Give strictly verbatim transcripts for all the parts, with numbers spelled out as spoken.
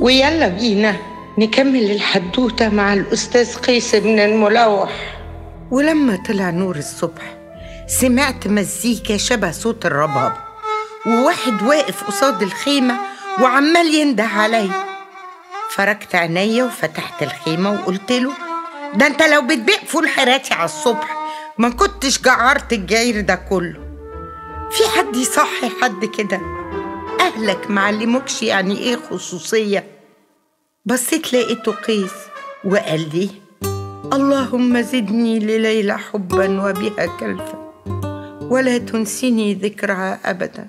ويلا بينا نكمل الحدوتة مع الأستاذ قيس بن الملوح. ولما طلع نور الصبح سمعت مزيكا شبه صوت الرباب، وواحد واقف قصاد الخيمة وعمال ينده علي. فركت عينيا وفتحت الخيمة وقلت له: ده انت لو بتبيع فول حراتي على الصبح ما كنتش جعرت الجعير ده كله. في حد يصحي حد كده؟ أهلك معلموكش يعني ايه خصوصية؟ بصيت لقيته قيس وقال لي: اللهم زدني لليلى حبا وبها كلفا ولا تنسني ذكرها أبدا.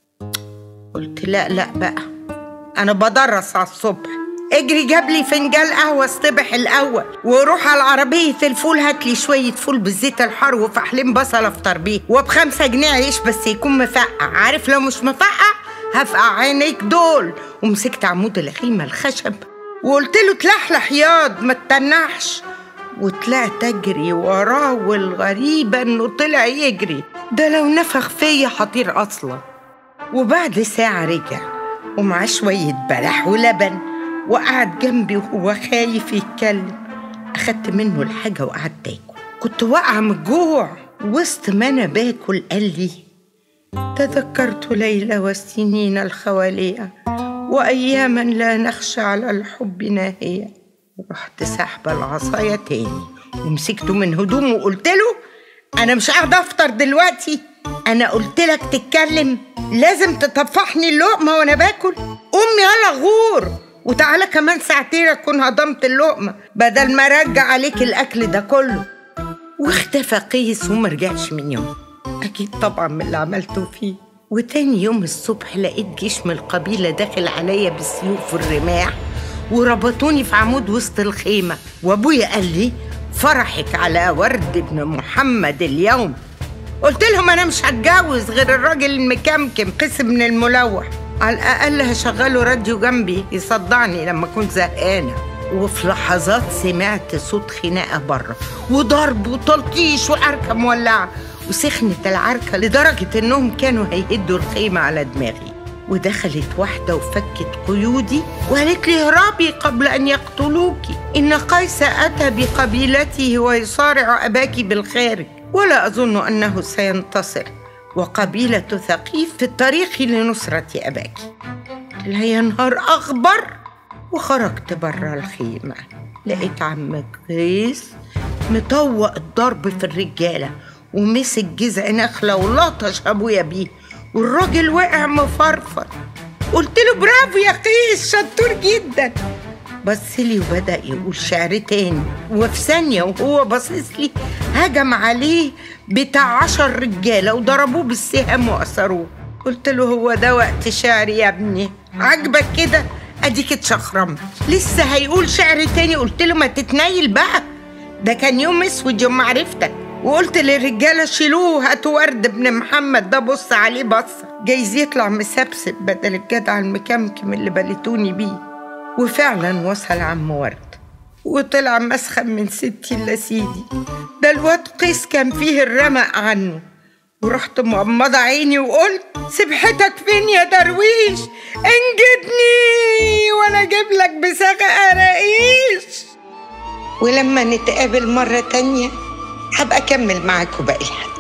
قلت لا لا بقى، أنا بدرس على الصبح، اجري جاب لي فنجان قهوة اصطبح الأول، وروح على عربية الفول هات لي شوية فول بالزيت الحار وفحلين بصل افطر بيه، وبخمسة جنيه عيش بس يكون مفقع، عارف لو مش مفقع هفقع عينيك دول. ومسكت عمود الخيمة الخشب وقلت له: تلحلح ياض ما تتنحش. وطلعت اجري وراه، والغريبة انه طلع يجري، ده لو نفخ فيا حطير اصلا. وبعد ساعة رجع ومعاه شوية بلح ولبن، وقعد جنبي وهو خايف يتكلم. أخدت منه الحاجة وقعدت آكل، كنت واقعة من الجوع. وسط ما أنا باكل قال لي: تذكرت ليلى والسنين الخوالية وأياما لا نخشى على الحب ناهية. رحت سحبة العصاية تاني ومسكته من هدومه وقلت له: أنا مش قاعدة أفطر دلوقتي، أنا قلت لك تتكلم لازم تطفحني اللقمة وأنا باكل. قوم يلا غور وتعالى كمان ساعتين أكون هضمت اللقمة بدل ما أرجع عليك الأكل ده كله. واختفى قيس ومرجعش من يوم، أكيد طبعا من اللي عملته فيه. وتاني يوم الصبح لقيت جيش من القبيلة داخل عليا بالسيوف والرماح، وربطوني في عمود وسط الخيمة. وأبويا قال لي: فرحك على ورد ابن محمد اليوم. قلت لهم: أنا مش هتجوز غير الراجل المكمكم قيس بن الملوح، على الأقل هشغله راديو جنبي يصدعني لما كنت زهقانة. وفي لحظات سمعت صوت خناقة بره وضرب وتلطيش وعركة مولعة، وسخنت العركة لدرجة إنهم كانوا هيهدوا الخيمة على دماغي. ودخلت واحدة وفكت قيودي وقالت لي: اهربي قبل أن يقتلوك، إن قيس أتى بقبيلته ويصارع أباك بالخارج، ولا أظن أنه سينتصر، وقبيلة ثقيف في الطريق لنصرة أباك. قلت لها: يا نهار أخبر. وخرجت برا الخيمة لقيت عم قيس مطوق الضرب في الرجالة، ومسك جذع نخلة ولطش أبويا بيه، والراجل وقع مفرفر. قلت له: برافو يا قيس، شطور جدا. بص لي وبدأ يقول شعر تاني، وفي ثانية وهو باصص لي هجم عليه بتاع عشر رجالة وضربوه بالسهام وأسروه. قلت له: هو ده وقت شعر يا ابني؟ عجبك كده؟ أديك اتشخرمت، لسه هيقول شعر تاني. قلت له: ما تتنيل بقى، ده كان يوم اسود يوم معرفتك. وقلت للرجالة: شيلوه هاتوا ورد ابن محمد ده بص عليه بصة، جايز يطلع مسبسب بدل الجدع المكمكم اللي بلتوني بيه. وفعلا وصل عم ورد وطلع مسخن من ستي إلا سيدي، ده الواد قيس كان فيه الرمق عنه. ورحت مغمضة عيني وقلت: سبحتك فين يا درويش؟ انجدني وانا اجيب لك بساغ قراقيش. ولما نتقابل مرة تانية هبقى اكمل معاكم باقي الحديث.